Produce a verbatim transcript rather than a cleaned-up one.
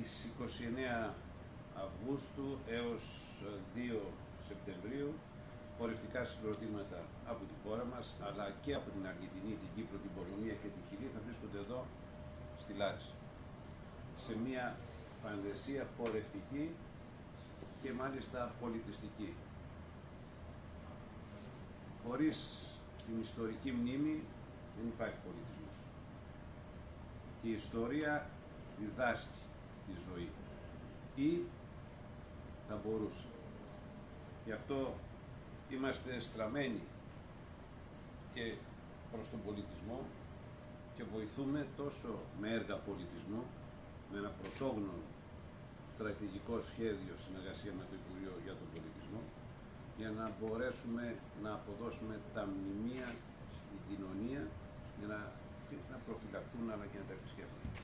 τις είκοσι εννέα Αυγούστου έως δύο Σεπτεμβρίου πορευτικά συγκροτήματα από τη χώρα μας, αλλά και από την Αργεντινή, την Κύπρο, την Πολωνία και τη Χιλή θα βρίσκονται εδώ στη Λάρισα, σε μια πανδεσία πορευτική και μάλιστα πολιτιστική. Χωρίς την ιστορική μνήμη δεν υπάρχει πολιτισμός. Και η ιστορία διδάσκει τη ζωή ή θα μπορούσε. Γι' αυτό είμαστε στραμμένοι και προς τον πολιτισμό και βοηθούμε τόσο με έργα πολιτισμού, με ένα πρωτόγνωρο στρατηγικό σχέδιο συνεργασία με το Υπουργείο για τον Πολιτισμό, για να μπορέσουμε να αποδώσουμε τα μνημεία στην κοινωνία για να, να προφυλαχθούν αλλά και να τα επισκέφτονται.